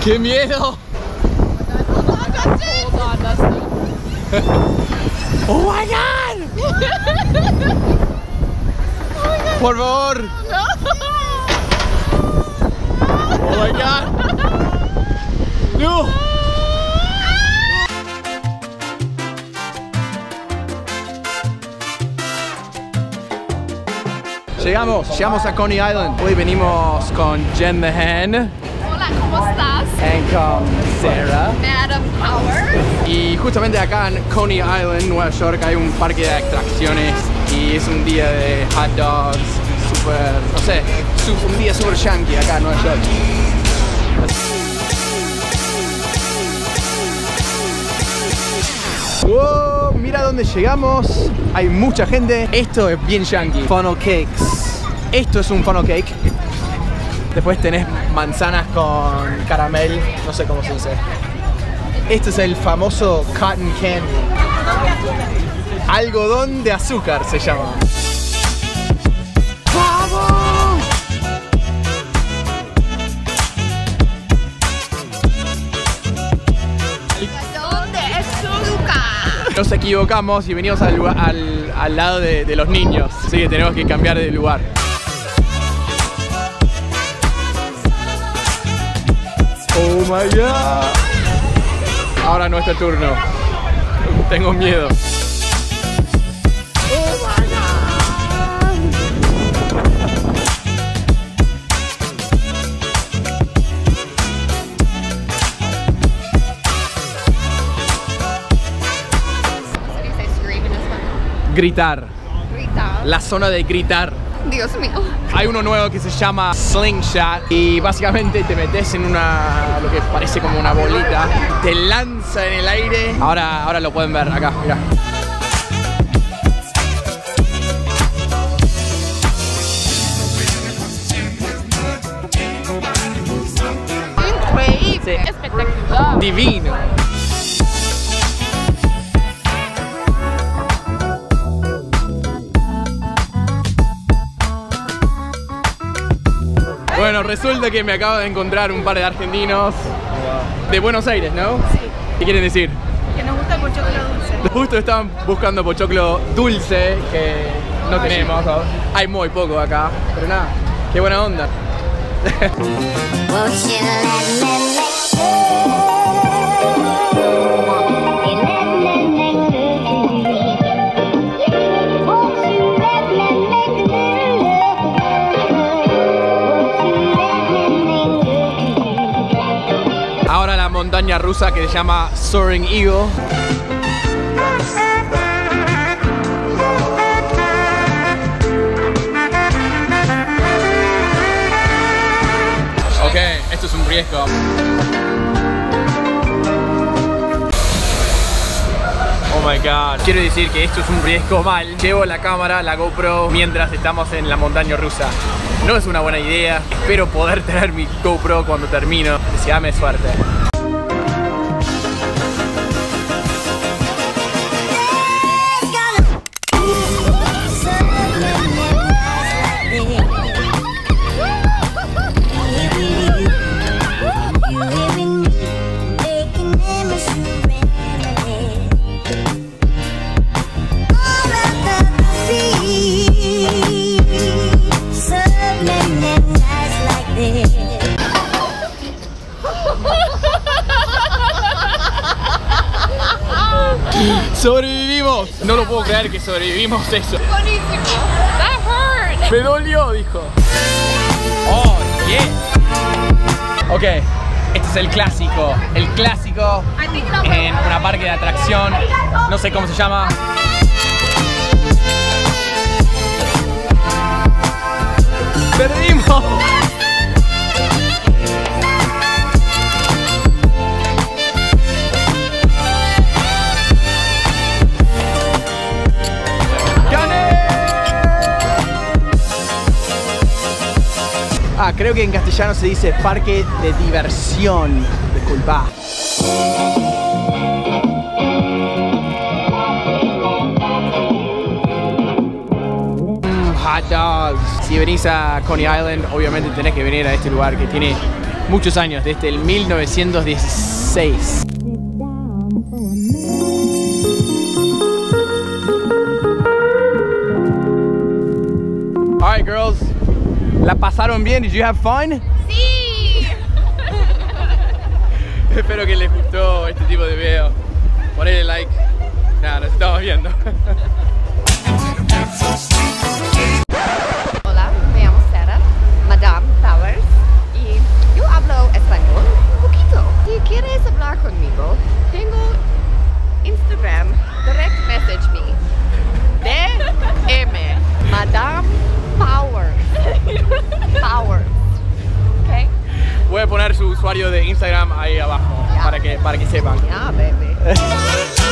¡Qué miedo! ¡Oh my God! ¡Por favor! ¡Oh my God! ¡No! Llegamos a Coney Island. Hoy venimos con Jen the Hen. Hola, ¿cómo estás? Y con Sarah. Madam Power. Y justamente acá en Coney Island, Nueva York, hay un parque de atracciones y es un día de hot dogs, súper, no sé, un día súper yankee acá en Nueva York. ¡Wow! Mira dónde llegamos. Hay mucha gente. Esto es bien yankee. Funnel cakes. Esto es un funnel cake. Después tenés manzanas con caramel. No sé cómo se dice. Este es el famoso cotton candy. Algodón de azúcar se llama. ¡Vamos! Nos equivocamos y venimos al lado de los niños, así que tenemos que cambiar de lugar. Oh my God. Ahora es nuestro turno. Tengo miedo. Oh my Gritar. La zona de gritar. Dios mío. Hay uno nuevo que se llama Slingshot y básicamente te metes en lo que parece como una bolita, te lanza en el aire. Ahora lo pueden ver acá, mira. Increíble. Sí. Espectacular. Divino. Bueno, resulta que me acabo de encontrar un par de argentinos de Buenos Aires, ¿no? Sí. ¿Qué quieren decir? Que nos gusta el pochoclo dulce. Justo estaban buscando pochoclo dulce, que no tenemos. Hay muy poco acá, pero nada, qué buena onda. Ahora la montaña rusa que se llama Soaring Eagle. Ok, esto es un riesgo. Oh my God. Quiero decir que esto es un riesgo mal. Llevo la cámara, la GoPro, mientras estamos en la montaña rusa. No es una buena idea. Espero poder tener mi GoPro cuando termino. Deseame suerte. ¡Sobrevivimos! No lo puedo creer que sobrevivimos eso. Buenísimo. That hurt. Me dolió, dijo. Oh, yeah. Ok, este es el clásico. El clásico en una parque de atracción. No sé cómo se llama. ¡Perdimos! Ah, creo que en castellano se dice parque de diversión. Disculpa. Hot dogs. Si venís a Coney Island, obviamente tenés que venir a este lugar que tiene muchos años, desde el 1916. Alright girls, ¿la pasaron bien? Did you have fun? Sí. Espero que les gustó este tipo de video. Ponle like. Nada, nos estamos viendo. Hola, me llamo Sarah, Madame Powers, y yo hablo español un poquito. Si quieres hablar conmigo, tengo Instagram, direct message me. DM, Madame Powers. Powers. ¿Ok? Voy a poner su usuario de Instagram ahí abajo, Ya. para que sepan. Yeah, baby.